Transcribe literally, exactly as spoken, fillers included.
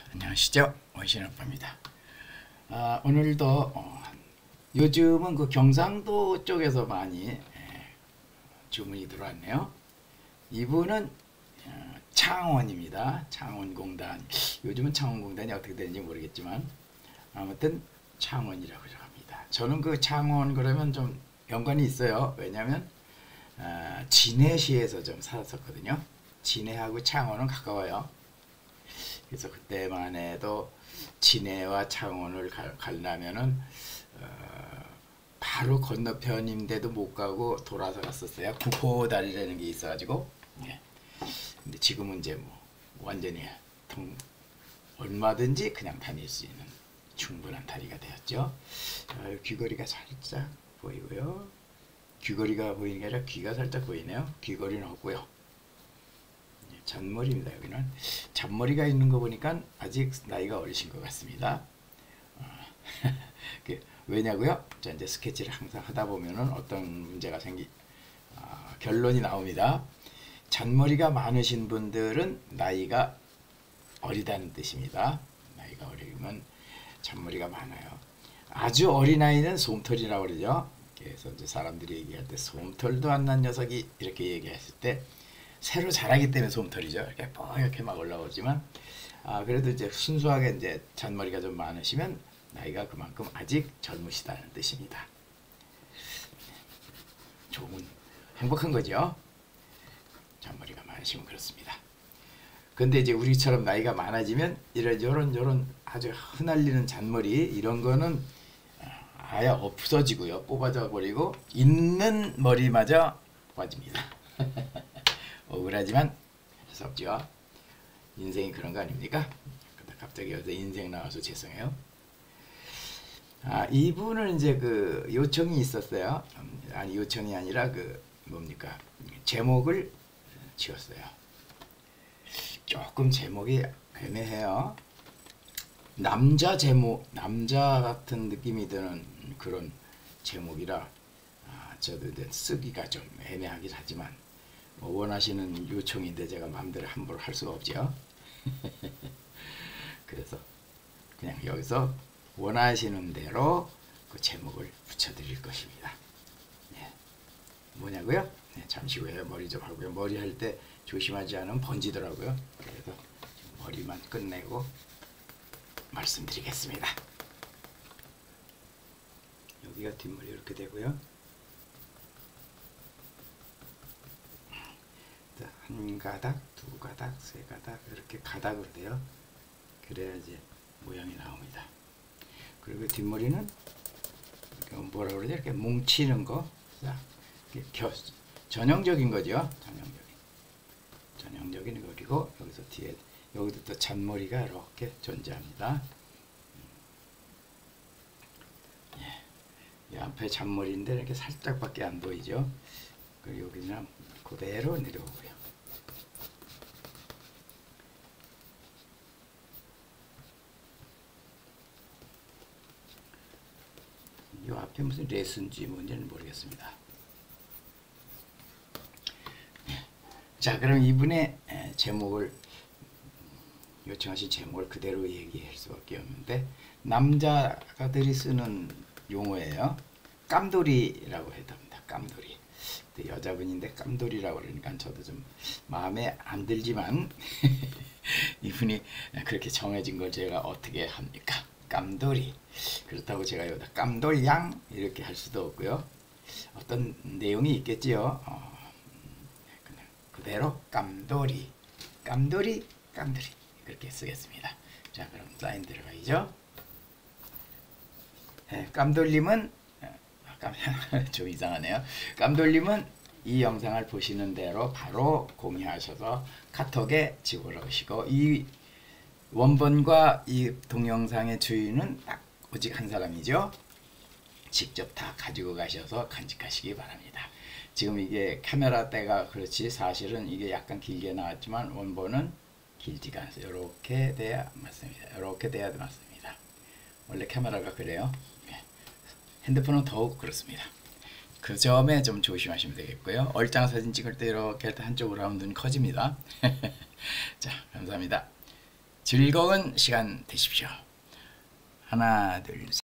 안녕하시죠, 원신아빠입니다. 아, 오늘도 어, 요즘은 그 경상도 쪽에서 많이 에, 주문이 들어왔네요. 이분은 어, 창원입니다. 창원공단. 요즘은 창원공단이 어떻게 되는지 모르겠지만 아무튼 창원이라고 합니다. 저는 그 창원 그러면 좀 연관이 있어요. 왜냐하면 어, 진해시에서 좀 살았었거든요. 진해하고 창원은 가까워요. 그래서 그때만 해도 진해와 창원을 가려면은 어, 바로 건너편인데도 못 가고 돌아서 갔었어요. 구포다리라는 게 있어가지고. 예. 근데 지금은 이제 뭐 완전히 통 얼마든지 그냥 다닐 수 있는 충분한 다리가 되었죠. 자, 귀걸이가 살짝 보이고요. 귀걸이가 보이는 게 아니라 귀가 살짝 보이네요. 귀걸이는 없고요. 잔머리입니다. 여기는 잔머리가 있는 거 보니까 아직 나이가 어리신 것 같습니다. 어, 왜냐고요? 자, 이제 스케치를 항상 하다 보면은 어떤 문제가 생기 어, 결론이 나옵니다. 잔머리가 많으신 분들은 나이가 어리다는 뜻입니다. 나이가 어리면 잔머리가 많아요. 아주 어린 아이는 솜털이라고 그러죠. 그래서 이제 사람들이 얘기할 때 솜털도 안 난 녀석이 이렇게 얘기했을 때 새로 자라기 때문에 솜털이죠. 이렇게 뽀얗게 막 올라오지만, 아, 그래도 이제 순수하게 이제 잔머리가 좀 많으시면 나이가 그만큼 아직 젊으시다는 뜻입니다. 좋은, 행복한 거죠. 잔머리가 많으시면 그렇습니다. 근데 이제 우리처럼 나이가 많아지면 이런 요런 요런 아주 흩날리는 잔머리 이런 거는 아예 없어지고요. 뽑아져 버리고 있는 머리마저 빠집니다. 억울하지만 할 수 없죠. 인생이 그런 거 아닙니까? 갑자기 여기서 인생 나와서 죄송해요. 아, 이분은 이제 그 요청이 있었어요. 아니, 요청이 아니라 그 뭡니까? 제목을 지었어요. 조금 제목이 애매해요. 남자 제목, 남자 같은 느낌이 드는 그런 제목이라 아, 저도 쓰기가 좀 애매하긴 하지만 뭐 원하시는 요청인데 제가 마음대로 함부로 할 수가 없죠. 그래서 그냥 여기서 원하시는 대로 그 제목을 붙여드릴 것입니다. 네. 뭐냐고요? 네, 잠시 후에 머리 좀 하고요. 머리 할 때 조심하지 않으면 번지더라고요. 그래서 머리만 끝내고 말씀드리겠습니다. 여기가 뒷머리 이렇게 되고요. 한 가닥, 두 가닥, 세 가닥 이렇게 가닥으로 돼요. 그래야 이제 모양이 나옵니다. 그리고 뒷머리는 뭐라 그러죠? 이렇게 뭉치는 거, 겨, 전형적인 거죠. 전형적인, 전형적인 거리고 여기서 뒤에 여기도 또 잔머리가 이렇게 존재합니다. 예, 이 앞에 잔머리인데 이렇게 살짝밖에 안 보이죠. 그리고 여기는 그대로 내려오고요. 이 앞에 무슨 레슨지 뭔지는 모르겠습니다. 자, 그럼 이분의 제목을 요청하신 제목을 그대로 얘기할 수밖에 없는데 남자들이 쓰는 용어예요. 깜돌이라고 해도 합니다. 깜돌이. 여자분인데 깜돌이라고 그러니까 저도 좀 마음에 안 들지만 이분이 그렇게 정해진 걸 제가 어떻게 합니까? 깜돌이. 그렇다고 제가 여기다 깜돌양 이렇게 할 수도 없고요. 어떤 내용이 있겠지요. 어, 그냥 그대로 깜돌이, 깜돌이, 깜돌이 그렇게 쓰겠습니다. 자, 그럼 사인 들어가야죠. 네, 깜돌님은 좀 이상하네요. 깜돌님은 이 영상을 보시는 대로 바로 공유하셔서 카톡에 집어넣으시고 이 원본과 이 동영상의 주인은 딱 오직 한 사람이죠. 직접 다 가지고 가셔서 간직하시기 바랍니다. 지금 이게 카메라 때가 그렇지 사실은 이게 약간 길게 나왔지만 원본은 길지가 않아요. 이렇게 돼야 맞습니다. 이렇게 돼야 맞습니다. 원래 카메라가 그래요. 핸드폰은 더욱 그렇습니다. 그 점에 좀 조심하시면 되겠고요. 얼짱 사진 찍을 때 이렇게 한쪽으로 하면 눈 커집니다. 자, 감사합니다. 즐거운 시간 되십시오. 하나, 둘, 셋.